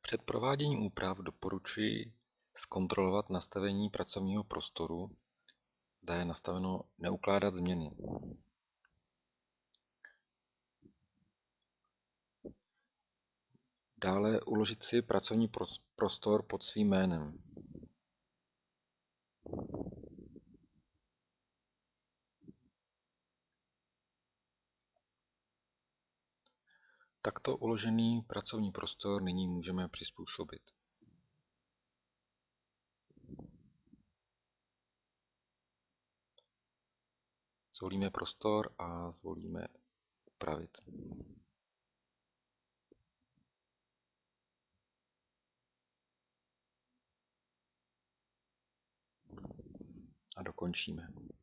Před prováděním úprav doporučuji zkontrolovat nastavení pracovního prostoru, zda je nastaveno neukládat změny. Dále uložit si pracovní prostor pod svým jménem. Takto uložený pracovní prostor nyní můžeme přizpůsobit. Zvolíme prostor a zvolíme upravit. A dokončíme.